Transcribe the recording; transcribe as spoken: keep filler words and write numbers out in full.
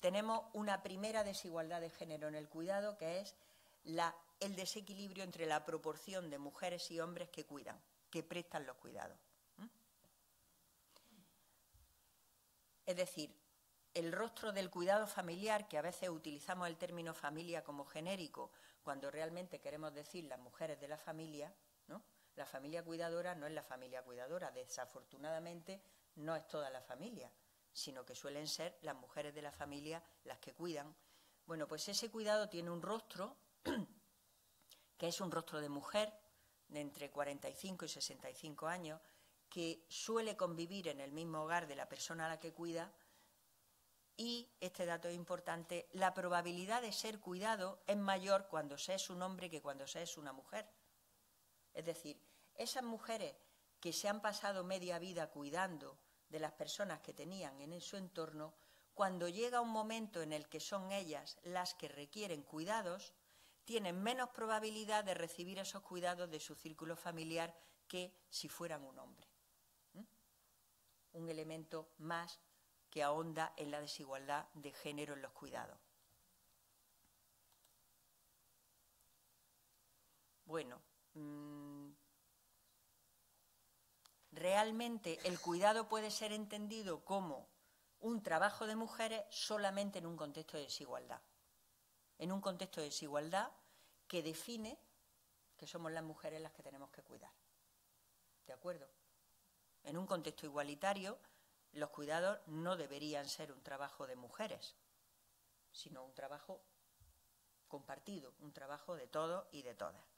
tenemos una primera desigualdad de género en el cuidado, que es la, el desequilibrio entre la proporción de mujeres y hombres que cuidan, que prestan los cuidados. ¿Mm? Es decir, el rostro del cuidado familiar, que a veces utilizamos el término familia como genérico, cuando realmente queremos decir las mujeres de la familia, ¿no? La familia cuidadora no es la familia cuidadora, desafortunadamente no es toda la familia, sino que suelen ser las mujeres de la familia las que cuidan. Bueno, pues ese cuidado tiene un rostro, que es un rostro de mujer, de entre cuarenta y cinco y sesenta y cinco años, que suele convivir en el mismo hogar de la persona a la que cuida. Y, este dato es importante, la probabilidad de ser cuidado es mayor cuando se es un hombre que cuando se es una mujer. Es decir, esas mujeres que se han pasado media vida cuidando de las personas que tenían en su entorno, cuando llega un momento en el que son ellas las que requieren cuidados, tienen menos probabilidad de recibir esos cuidados de su círculo familiar que si fueran un hombre. ¿Mm? Un elemento más que ahonda en la desigualdad de género en los cuidados. Bueno, mmm, realmente el cuidado puede ser entendido como un trabajo de mujeres solamente en un contexto de desigualdad. En un contexto de desigualdad que define que somos las mujeres las que tenemos que cuidar. ¿De acuerdo? En un contexto igualitario, los cuidados no deberían ser un trabajo de mujeres, sino un trabajo compartido, un trabajo de todos y de todas.